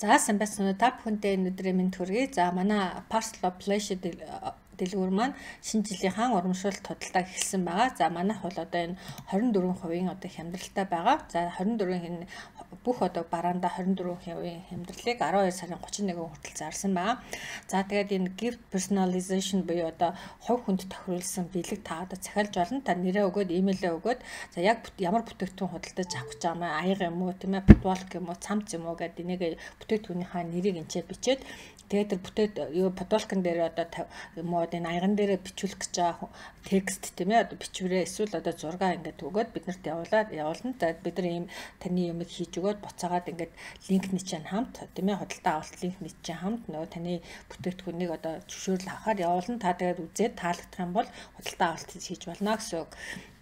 Заасан байсан та бүхэндээ өнөөдрийн мэнд хүргэе. За манай Parcel of Pleasure дэлгүүр маань шинэ жилийнхаа урамшуулалт худалдааг эхэлсэн байгаа. За манайх бол одоо энэ 24% одоо хямдралтай байгаа. За 24-ийн бүх одоо бараанда 24% хямдралыг 12 сарын 31 хүртэл зарсан байгаа. За тэгээд энэ gift personalization буюу одоо хувь хүнд тохируулсан бэлэг та одоо захиалж болно. Та нэрээ өгөөд, имэйлээ өгөөд за яг ямар бүтээгдэхүүн худалдаж авах гэж байгаа маа, аяга юм уу, тийм ээ, футболк юм уу, цамц юм уу гэдэг энийг бүтээгдэхүүнийхаа нэрийг энчээ бичээд тэгээд футболкын дээр одоо юм уу энэ аяган дээр бичүүлэх гэж байгаа текст тийм ээ одоо бичвэрээ эсвэл одоо зураг ингээд өгөөд биднэрт явуулна. За бид нар ийм таны юмыг хийж өгөөд буцаагаад ингээд линк ничэн хамт тийм ээ худалдаа авалт линк ничэн хамт нөгөө таны бүтээгдэхүүнийг одоо зөвшөөрөл авахаар явуулна. Та тэгээд үзээд таалагдах юм бол худалдаа авалт хийж болно гэсэн үг.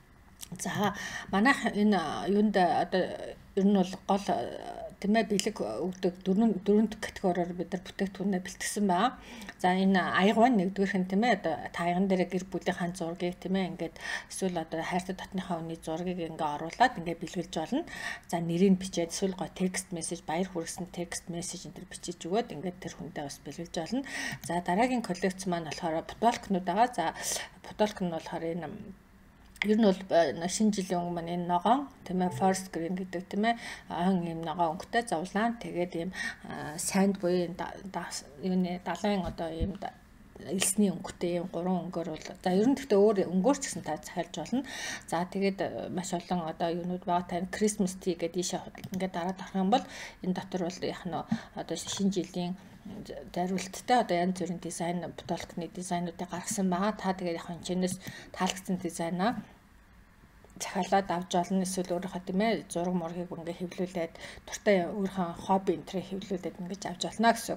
За манайх энэ юунд одоо ер нь бол гол тийм ээ бэлэг өгдөг дөрөв категориор бид нар бүтээгдэхүүнээ бэлтгэсэн байгаа. За энэ аягваа нэгдүгээрх нь тийм ээ одоо та аяган дээр гэр бүлийнхаа зургийг тийм ээ ингээд эсвэл одоо хайртай дотныхоо хүний зургийг ингээ оруулаад ингээ бэлгэлж болно. За нэрийг бичээд эсвэл гоо текст мессеж баяр хүргэсэн текст мессеж энэ төр бичиж өгөөд ингээд тэр хүндээ бас бэлгэлж болно. За дараагийн коллекц маань болохоор футболкнууд байгаа. За футболк нь болохоор энэ ер нь бол шинэ жилийн өмнө энэ ногоон тийм ээ forest green гэдэг тийм ээ хон юм ногоон өнгөтэй зовлон тэгээд ийм sand буюу юуны далайн одоо ийм элсний өнгөтэй ийм гурван өнгөөр бол за ер нь гэхдээ өөр өнгөөр ч гэсэн та захиалж болно. За тэгээд маш олон одоо юунууд байгаа тань Christmas tree гэдэг ийшээ ингээд дараад орох юм бол энэ дотор бол яг нь одоо шинэ жилийн зариулттай одоо янз бүрийн дизайн футболкны дизайнуудыг гаргасан байгаа. Та тэгээд яг энэчнээс таалагдсан дизайнаа захиалаад авч олно эсвэл өөрийнхөө тийм ээ зураг мургийг ингээ хэвлүүлээд дуртай өөрийнхөө хобби энтрээ хэвлүүлээд ингэж авч олно гэсэн.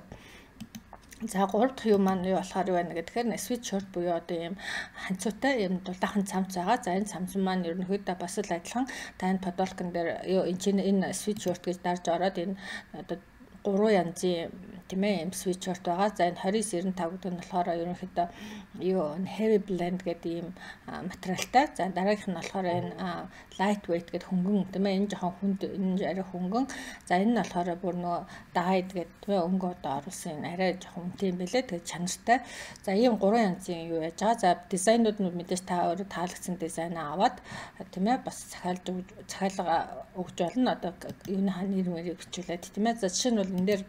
За 3 дахь юм маань юу болохоор юу байна гэхээр sweatshirt буюу одоо ийм ханцуутай ийм дулаахан цамц байгаа. За энэ цамц маань ерөнхийдөө бас л адилхан та энэ футболкын дээр энэ sweatshirt гэж дарж ороод энэ одоо 3 янзын тийм ээ sweatshirt байгаа. За энэ 2995 гэдэг нь болохоор ерөнхийдөө heavy blend гэдэг ийм материалтай. За дараагийнх нь болохоор энэ lightweight гэдэг хөнгөн тийм ээ энэ жоохон хүнд энэ арай хөнгөн. За энэ нь болохоор бүр нөгөө dyed гэдэг тийм ээ өнгө одоо оруулсан энэ арай жоохон үнэтэй юм байлээ. Тэгээд чанартай. За ийм 3 янзын юу яаж байгаа. За дизайнууд нь мэдээж та өөрөө таалагдсан дизайнаа аваад тийм ээ бас захиалга өгж болно. Одоо юуны нэр мэрийг бичүүлээд тийм ээ. За жишээ нь бол энэ дээр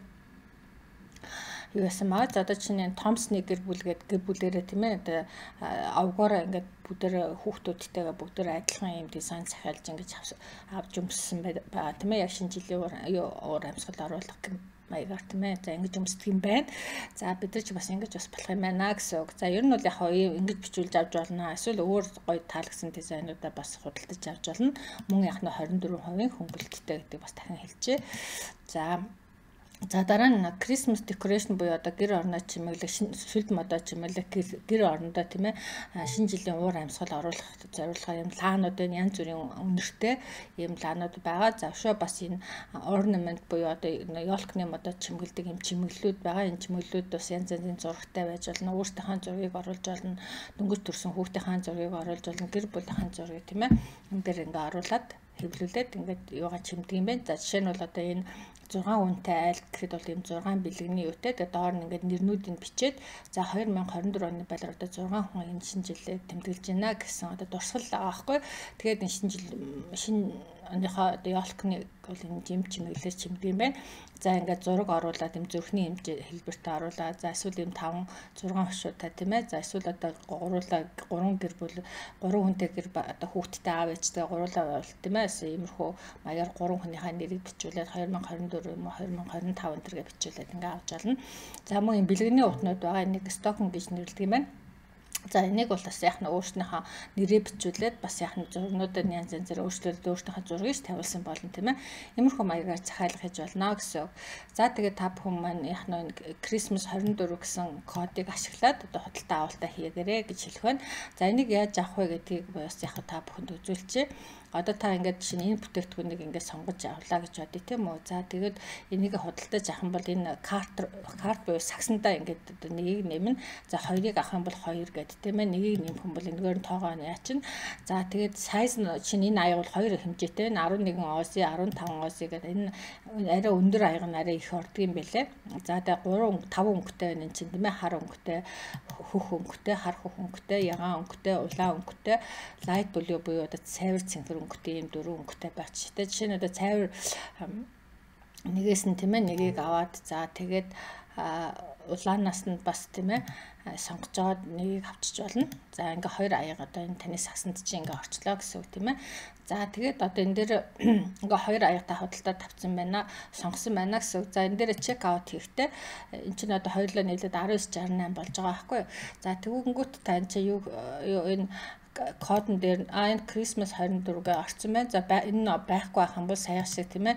юу яасан маа за одоо чинь Томсны гэр бүл гэдэг гэр бүлээрээ тийм ээ одоо авгаараа ингээд бүгдээ хүүхдүүдтэйгээ бүгдээ адилхан юм дизайн захиалж ингэж авч өмссөн байгаа тийм ээ яг шинэ жилийн уур амьсгал оруулах маягаар тийм ээ за ингэж өмсдөг юм байна. За бид нар ч бас ингэж бас болох юм байна гэсэн үг. За ер нь бол яг ингэж бичүүлж авч болно. Эсвэл өөр гоё таалагдсан дизайнуудаа бас худалдаж авч болно. Мөн яг нь 24% хөнгөлөлттэй гэдэг бас дахин хэлжээ. За дараа нь Christmas decoration буюу одоо гэр орноо чимэглэх сүлд модоо чимэглэх гэр орондоо тийм ээ шинэ жилийн уур амьсгал оруулах зорилгоор юм лаанууд энэ янз бүрийн үнэртэй юм лаанууд байгаа. За өшөө бас энэ ornament буюу одоо ёлкны модоо чимгэлдэг юм чимэглэлүүд байгаа. Энэ чимэглэлүүд бас янз янзын зурагтай байж болно. Өөртөөхөө зургийг оруулж болно. Дөнгөж төрсэн хүүхдийнхээ зургийг оруулж болно. Гэр бүлийнхээ зургийг тийм ээ энэ дээр ингээ оруулаад хэвлүүлээд ингээд юугаа чимдэг юм байна. За жишээ нь бол одоо энэ 6 үнэтэй айл гэхэд бол ийм 6 бэлгэний үетэй тэгээд доор нь ингээд нэрнүүдийг бичээд за 2024 оны балар одоо 6 хүн энэ шинэ жилээ тэмдэглэж байна гэсэн одоо дурсгал байгаа байхгүй. Тэгээд энэ шинэ оныхоо одоо ёлкны бол энэ чимэглэлээр чимдэг юм байна. За ингээд зураг оруулаад юм зүрхний хэмжээ хэлбэртэй оруулаад за эсвэл юм 5 6 хошуутай тийм ээ. За эсвэл одоо 3 гэр бүл 3 хүнтэй гэр одоо хүүхдтэй аав ээжтэй гурлаа бол тийм ээ. Иймэрхүү маягаар 3 хүнийхээ нэрийг бичүүлээд 2024 юм уу 2025 энэ төргээ бичүүлээд ингээд авч олно. За мөн юм бэлгэний утнууд байгаа. Энийг стокн гэж нэрлэдэг юм байна. За энийг бол бас яг нь өөрснийхөө нэрээ бичүүлээд бас яг нь зургнуудад янз янзаар өөрчлөлт өөртөөхөө зургийг тавьсан болно тийм ээ. Иймэрхүү маягаар захиалга хийж болно гэсэн. За тэгээд та бүхэн маань яг нь Christmas 24 гэсэн кодыг ашиглаад одоо худалдаа авалтаа хийгээрэй гэж хэлэх байна. За энийг яаж авах вэ гэдгийг бас яг та бүхэнд үзүүлчихье. Одоо та ингээд чинь энэ бүтээгдэхүүнийг ингээд сонгож авлаа гэж бодъё тийм үү. За тэгээд энийг худалдаж авах юм бол энэ карт буюу сагсандаа ингээд одоо нэгийг нэмнэ. За хоёрыг авах юм бол 2 гэд тийм ээ. Нэгийг нэмэх юм бол энэгээр нь тоогоо яачин. За тэгээд сайз нь чинь энэ аяг бол 2 хэмжээтэй. 11 оз, 15 оз гэдэг энэ арай өндөр аяг нь арай их ордог юм байлээ. За тэгээд 5 өнгөтэй энэ чинь тийм ээ. Хар өнгөтэй, хөх өнгөтэй, хар хөх өнгөтэй, ягаан өнгөтэй, улаан өнгөтэй, light blue буюу одоо цайвар цэнхэр өнгөтэй ийм 4 өнгөтэй байх ч. Тэгээд жишээ нь одоо цайвар нэгээс нь тийм ээ нэгийг аваад за тэгээд улаанаас нь бас тийм ээ сонгож жоод нэгийг авчиж болно. За ингээ 2 аяга одоо энэ таны сагсанд чинь ингээ орчлоо гэсэн үг тийм ээ. За тэгээд одоо энэ дээр ингээ 2 аягтай худалдаа тавьсан байна, сонгосон байна гэсэн үг. За энэ дээр чек аут хийхдээ эн чинь одоо хоёулаа нийлээд 1968 болж байгаа байхгүй юу. За тэгвэл та энэ чинь юу энэ кодн дээр энэ Christmas 24-гээ орсон байна. За энэ байхгүй байх юм бол сая шиг тийм ээ.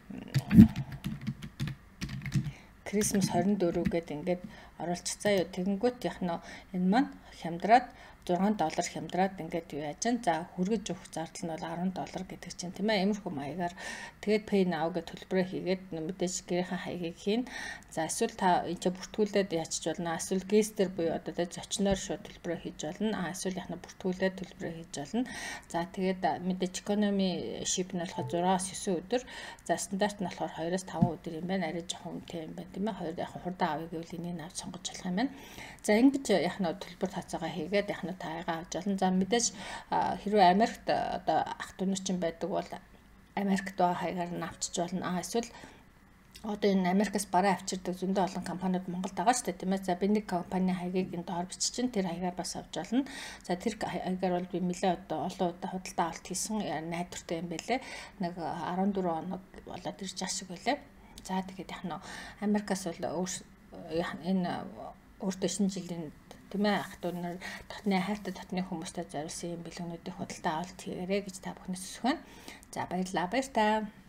Christmas 24 гэдэг ингээд оруулчихсан юу. Тэгэнгүүт яхна энэ маань хямдраад $6 хямдраад ингээд юу яаж чинь. За хүргэж өгөх зардал нь бол $10 гэдэг чинь тийм ээ. Иймэрхүү маягаар тэгээд pay now гэж төлбөрөө хийгээд мэдээж гэрийнхэн хаягийг хийн. За эсвэл та энэ бүртгүүлээд яачиж болно. Эсвэл гестер буюу одоо зочноор шууд төлбөрөө хийж болно. Эсвэл яхна бүртгүүлээд төлбөрөө хийж болно. За тэгээд мэдээж economy ship нь болохоор 6-9 өдөр. За стандарт нь болохоор 2-5 өдөр юм байна. Арай жоохон үнэтэй юм байна тийм ээ. Хоёр яг хурдан авъя гэвэл энийг авч сонгож болох юм байна. За ингэж яхна төлбөр тацаагаа хийгээд яхна таагаа авч болно. За мэдээж хэрвээ Америкт одоо ах トゥ нар байдаг бол Америкт байгаа хаягаар нь авчиж болно. Эсвэл одоо энэ Америкаас бараа авчирдаг зөндөө олон компаниуд Монголд байгаа шүү дээ тийм ээ. За би нэг компани хаягийг энэ доор бичиж тэр хаягаар бас авч болно. За тэр хаягаар бол би нэлээд одоо олон удаа худалдаа авалт хийсэн найдвартай юм байлээ. Нэг 14 хоног болоод ирж ашиг байлээ. За тэгээд яхна Америкаас бол энэ өөртөө шинэ жилийн тийм ээ ах トゥ нар татны хайртай татны хүмүүстэй зориулсан юм бэлгэнүүдийг худалдаа авалт хийгээрэй гэж та бүхнээс хүсэж байна. За баярлалаа баяр таа.